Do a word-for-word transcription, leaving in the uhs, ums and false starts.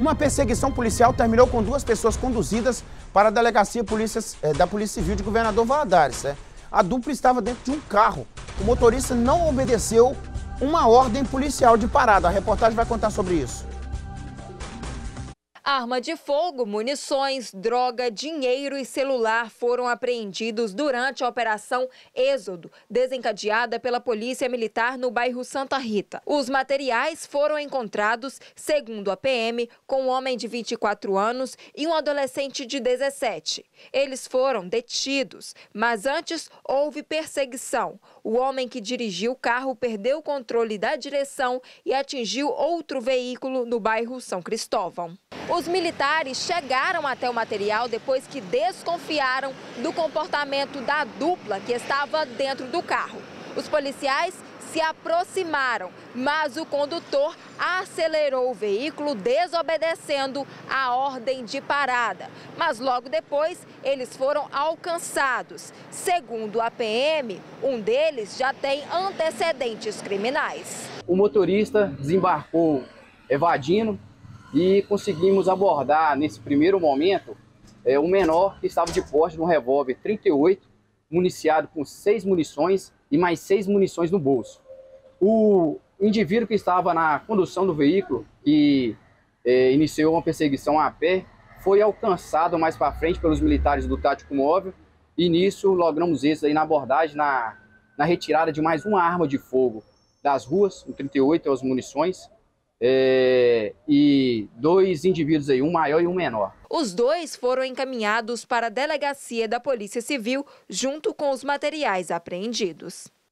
Uma perseguição policial terminou com duas pessoas conduzidas para a delegacia polícia, eh, da Polícia Civil de Governador Valadares. Né? A dupla estava dentro de um carro. O motorista não obedeceu uma ordem policial de parada. A reportagem vai contar sobre isso. Arma de fogo, munições, droga, dinheiro e celular foram apreendidos durante a Operação Êxodo, desencadeada pela Polícia Militar no bairro Santa Rita. Os materiais foram encontrados, segundo a P M, com um homem de vinte e quatro anos e um adolescente de dezessete. Eles foram detidos, mas antes houve perseguição. O homem que dirigiu o carro perdeu o controle da direção e atingiu outro veículo no bairro São Cristóvão. Os militares chegaram até o material depois que desconfiaram do comportamento da dupla que estava dentro do carro. Os policiais se aproximaram, mas o condutor acelerou o veículo, desobedecendo a ordem de parada. Mas logo depois, eles foram alcançados. Segundo a P M, um deles já tem antecedentes criminais. O motorista desembarcou evadindo e conseguimos abordar, nesse primeiro momento, é, um menor que estava de posse de um revólver trinta e oito, municiado com seis munições e mais seis munições no bolso. O indivíduo que estava na condução do veículo e é, iniciou uma perseguição a pé, foi alcançado mais para frente pelos militares do Tático Móvel e nisso logramos êxito aí na abordagem, na, na retirada de mais uma arma de fogo das ruas, um trinta e oito, as munições, É, e dois indivíduos aí, um maior e um menor. Os dois foram encaminhados para a delegacia da Polícia Civil junto com os materiais apreendidos.